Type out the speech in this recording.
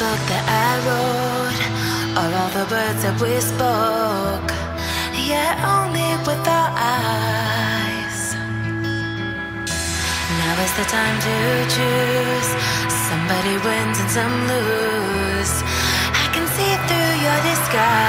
book that I wrote, or all the words that we spoke, yet only with our eyes. Now is the time to choose. Somebody wins and some lose. I can see through your disguise.